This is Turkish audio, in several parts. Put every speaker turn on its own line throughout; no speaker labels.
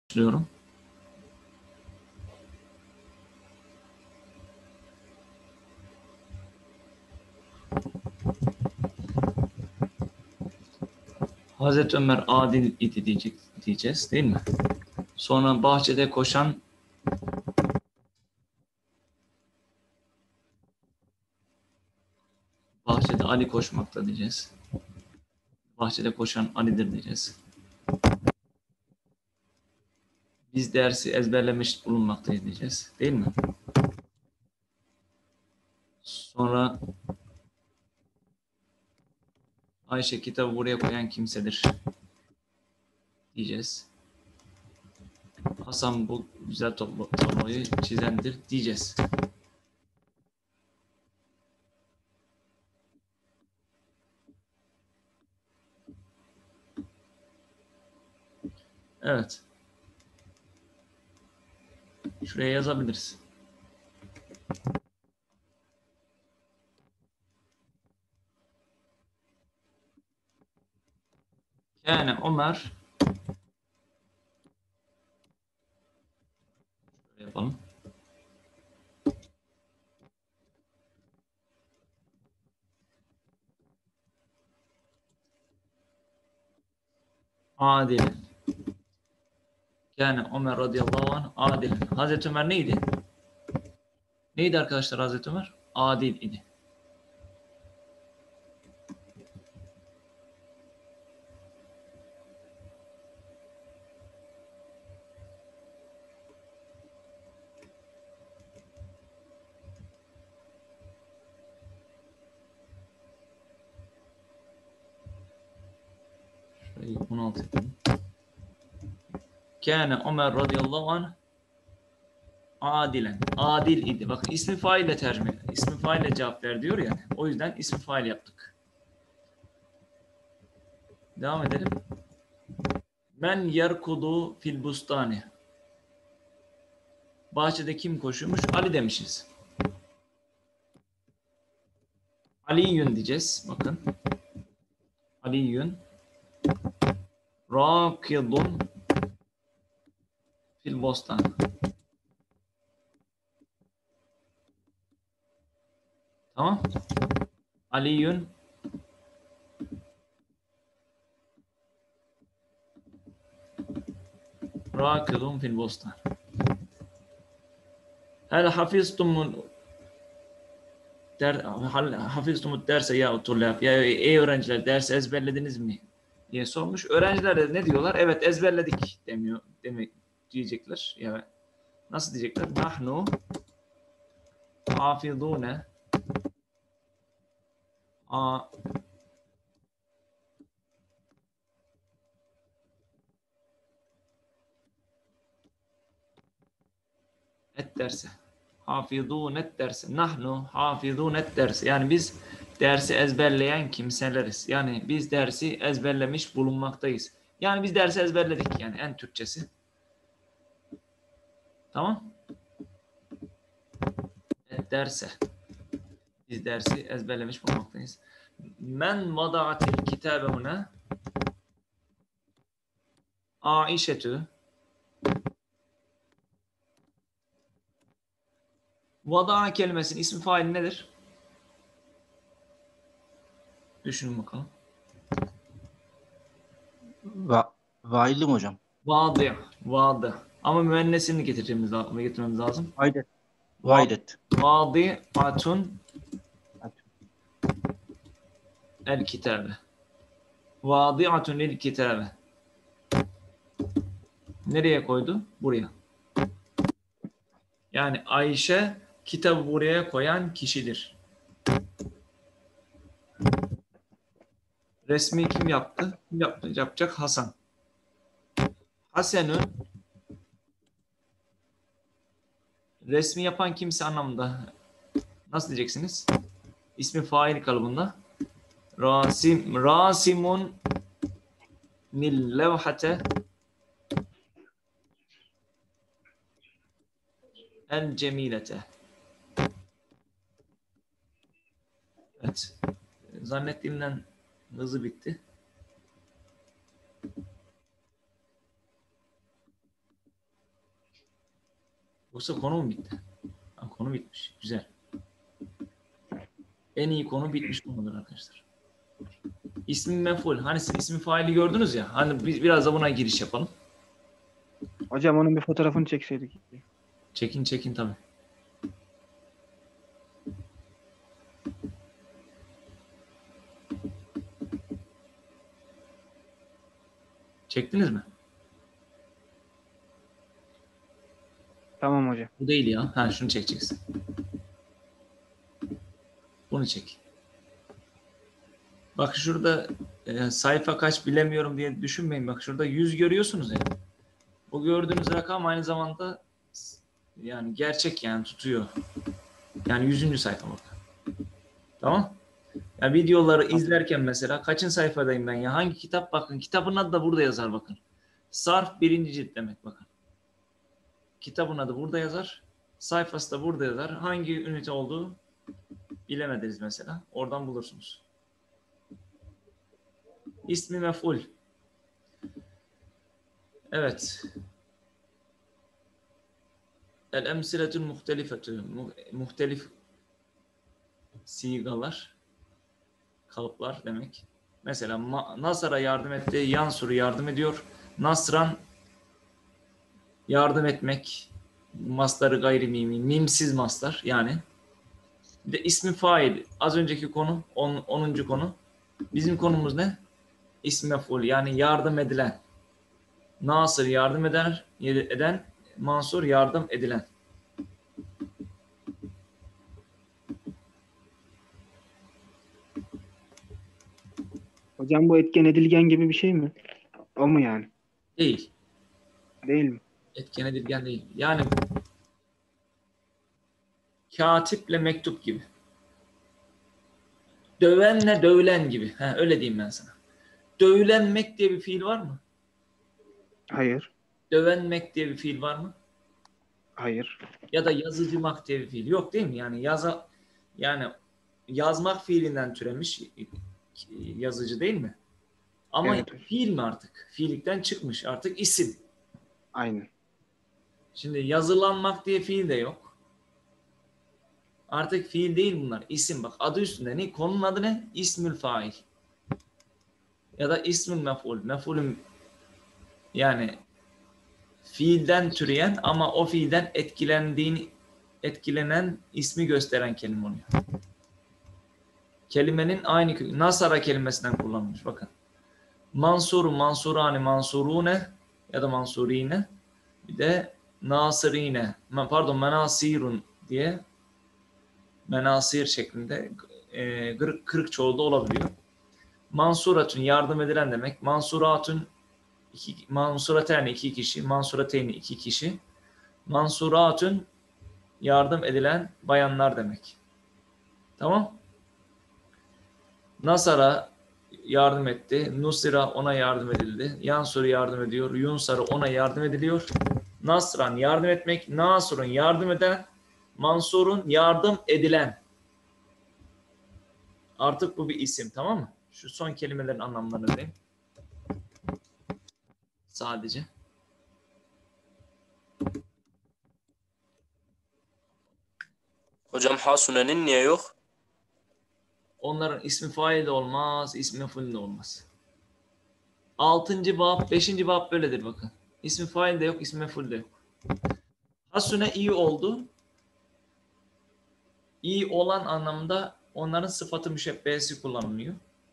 Başlıyorum. Hazreti Ömer adil idi diyeceğiz değil mi? Sonra bahçede koşan bahçede Ali koşmakta diyeceğiz. Bahçede koşan Ali'dir diyeceğiz. Biz dersi ezberlemiş bulunmaktayız diyeceğiz. Değil mi? Sonra Ayşe kitabı buraya koyan kimsedir diyeceğiz. Hasan bu güzel tabloyu çizendir diyeceğiz. Evet. Şuraya yazabiliriz. Yani Ömer şöyle yapalım. Adil. Yani Ömer radıyallahu anh adil. Hazreti Ömer neydi? Neydi arkadaşlar Hazreti Ömer? Adil idi. Şurayı 16 yapalım. Kâne Ömer radıyallahu anh adilen. Adil idi. Bakın ismi faille tercüme. İsmi faille cevap ver diyor ya. O yüzden ismi fail yaptık. Devam edelim. Men yerkudu fil bustani. Bahçede kim koşuyormuş? Ali demişiz. Aliyyün diyeceğiz. Bakın. Aliyyün rakidun fil bostan. Tamam. Aliyyün rakidun fil bostan. Hel hafiztumul hafiztumut derse ya tullab. Ya ey öğrenciler dersi ezberlediniz mi diye sormuş. Öğrenciler de ne diyorlar? Evet ezberledik demek diyecekler. Ya nasıl diyecekler? Nahnu hafizune et derse. Hafizunet derse. Nahnu hafizunet derse. Yani biz dersi ezberleyen kimseleriz. Yani biz dersi ezberlemiş bulunmaktayız. Yani biz dersi ezberledik yani en Türkçesi. Tamam? Et derse. Biz dersi ezberlemiş bulunmaktayız. Men vada'atil kitabe huna Aişetü. Vada'a kelimesinin ismi faili nedir? Düşünün bakalım.
Vailli mi hocam?
Vadı. Vadı. Ama müennesini getirmemiz lazım.
Vaidet. Vaidet.
Vadi'atun el kitabe. Vadi'atun el kitabe. Nereye koydu? Buraya. Yani Ayşe kitabı buraya koyan kişidir. Resmi kim yaptı? Kim yaptı? Yapacak Hasan. Hasen'ün resmi yapan kimse anlamında nasıl diyeceksiniz? İsmi fail kalıbında. Rasimun nil levhate el cemilete. Evet. Zannettiğimden hızlı bitti. Yoksa konu mu bitti? Ha, konu bitmiş. Güzel. En iyi konu bitmiş konudur arkadaşlar. İsmi mef'ul. Hani siz ismi faili gördünüz ya. Hani biz biraz da buna giriş yapalım.
Hocam onun bir fotoğrafını çekseydik.
Çekin tabii. Çektiniz mi?
Tamam hocam.
Bu değil ya. Ha, şunu çekeceksin. Bunu çek. Bak şurada sayfa kaç bilemiyorum diye düşünmeyin. Bak şurada 100 görüyorsunuz ya. Bu gördüğünüz rakam aynı zamanda yani gerçek, yani tutuyor. Yani 100. sayfa bak. Tamam. Ya videoları izlerken mesela kaçın sayfadayım ben ya? Hangi kitap, bakın. Kitabın adı da burada yazar bakın. Sarf 1. cilt demek bakın. Kitabın adı burada yazar. Sayfası da burada yazar. Hangi ünite olduğu bilemediniz mesela. Oradan bulursunuz. İsmi mef'ul. Evet. El emsiletün muhtelifetü. Muhtelif sigalar, kalıplar demek. Mesela Nasar'a yardım etti, Yansur'u yardım ediyor. Nasran yardım etmek, mastarı gayri mimi, mimsiz mastar yani. Bir de ismi fail. Az önceki konu 10. konu. Bizim konumuz ne? İsmi mef'ul, yani yardım edilen. Nasır yardım eden, Mansur yardım edilen.
Hocam bu etken edilgen gibi bir şey mi? O mu yani?
Değil.
Değil mi?
Etken edilgen değil. Yani katiple mektup gibi. Dövenle dövülen gibi. Ha, öyle diyeyim ben sana. Dövülenmek diye bir fiil var mı?
Hayır.
Dövenmek diye bir fiil var mı?
Hayır.
Ya da yazıcımak diye bir fiil yok değil mi? Yani yazmak fiilinden türemiş yazıcı değil mi? Ama
Evet hocam.
fiil mi artık? Fiilikten çıkmış artık isim.
Aynen.
Şimdi yazılanmak diye fiil de yok. Artık fiil değil bunlar. İsim bak. Adı üstünde ne? Konunun adı ne? İsmül fail. Ya da ismül mef'ul. Mef'ulün yani fiilden türeyen ama o fiilden etkilenen ismi gösteren kelime oluyor. Kelimenin aynı nasara kelimesinden kullanılmış. Bakın. Mansuru, mansurani, mansurune ya da mansurine, bir de nasirine, pardon menasirun diye menasir şeklinde kırık çoğulda olabiliyor. Mansuratun yardım edilen demek. Mansuratun mansurateni 2 kişi, mansurateyni 2 kişi. Mansuratun yardım edilen bayanlar demek. Tamam? Nasara yardım etti. Nusira ona yardım edildi. Yansur yardım ediyor. Yunsar'a ona yardım ediliyor. Nasran yardım etmek. Nasur'un yardım eden. Mansur'un yardım edilen. Artık bu bir isim, tamam mı? Şu son kelimelerin anlamlarını vereyim. Sadece.
Hocam Hasune'nin niye yok?
Onların ismi fail de olmaz, ismi mef'ul de olmaz. 6. bab, 5. bab böyledir bakın. İsmi fail de yok, ismi mef'ul de yok. Hasune iyi oldu. İyi olan anlamda onların sıfatı müşebbehesi kullanılıyor.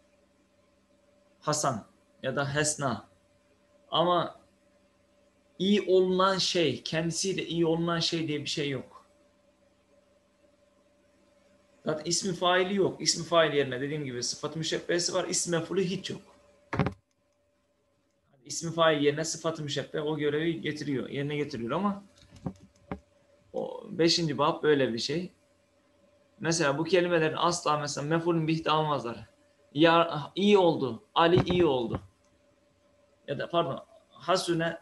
Hasan ya da Hesna. Ama iyi olunan şey, kendisiyle iyi olunan şey diye bir şey yok. Zaten ismi faili yok. İsmi fail yerine dediğim gibi sıfat-ı müşebbehesi var. İsmi mef'ulü hiç yok. İsmi fail yerine sıfat-ı müşebbeh o görevi yerine getiriyor ama o 5. bab böyle bir şey. Mesela bu kelimelerin asla mesela mef'ulün bih'te almazlar. Ya iyi oldu. Ali iyi oldu. Ya da pardon Hasune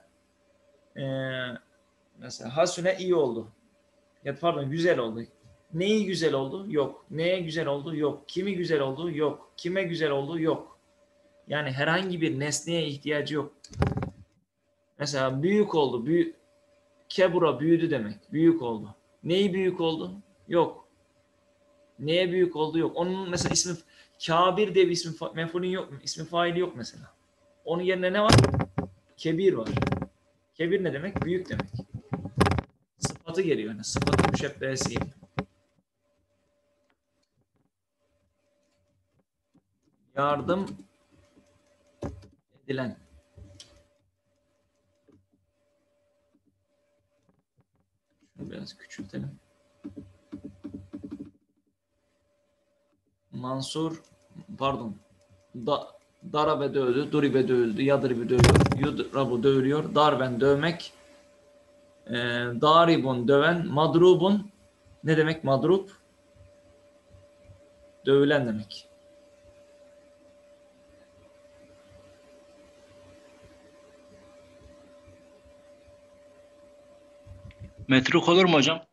mesela Hasune iyi oldu. Ya pardon güzel oldu. Neyi güzel oldu? Yok. Neye güzel oldu? Yok. Kimi güzel oldu? Yok. Kime güzel oldu? Yok. Yani herhangi bir nesneye ihtiyacı yok. Mesela büyük oldu. Kebura büyüdü demek. Büyük oldu. Neyi büyük oldu? Yok. Neye büyük oldu? Yok. Onun mesela ismi Kabir diye bir ismi mef'ulün yok mu? İsmi faili yok mesela. Onun yerine ne var? Kebir var. Kebir ne demek? Büyük demek. Sıfatı geliyor. Yani sıfatı müşebbehesi geliyor. Yardım edilen. Şunu biraz küçültelim. Mansur, pardon. Darabe dövdü, duribe dövüldü, yadribe dövüyor, yudrabu dövülüyor, darben dövmek, daribun döven, madrubun ne demek madrub? Dövülen demek.
Metruk olur mu hocam?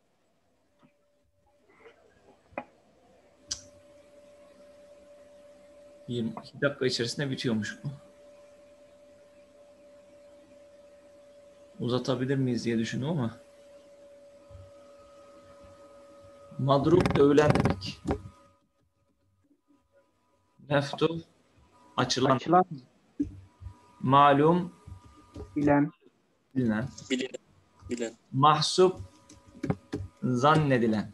22 dakika içerisinde bitiyormuş bu. Uzatabilir miyiz diye düşündüm ama. Madrub dövülen demek. Meftuh açılan.
Açılan,
Malum
bilen,
bilinen.
Bilen.
Mahsup zannedilen.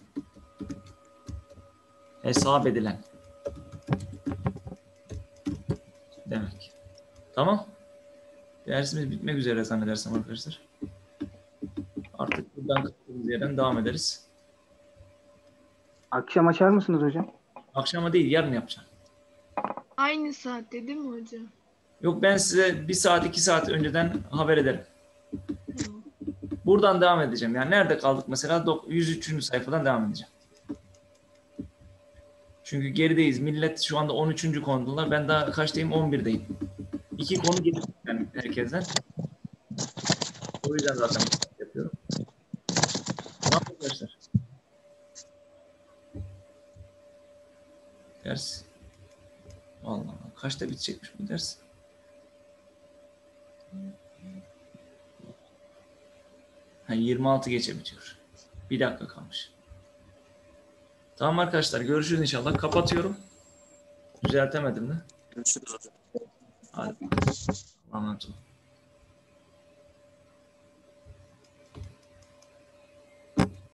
Hesap edilen. Demek. Tamam. Dersimiz bitmek üzere zannedersem arkadaşlar. Artık buradan kaldığımız yerden devam ederiz.
akşam açar mısınız hocam?
Akşama değil, yarın yapacağım.
Aynı saatte değil mi hocam?
Yok, ben size 1 saat 2 saat önceden haber ederim.
Tamam.
Buradan devam edeceğim. Yani nerede kaldık mesela? 103. sayfadan devam edeceğim. Çünkü gerideyiz. Millet şu anda 13. konudalar. Ben daha kaçtayım? 11'deyim. 2 konu gelir yani herkesten. O yüzden zaten yapıyorum. Tamam arkadaşlar. Ders. Vallahi kaçta bitecekmiş bu ders? Ha, 26 geçe bitiyor. 1 dakika kalmış. Tamam arkadaşlar, görüşürüz inşallah. Kapatıyorum. Düzeltemedim de.
Görüşürüz hocam.
Hadi. Allah'a emanet olun.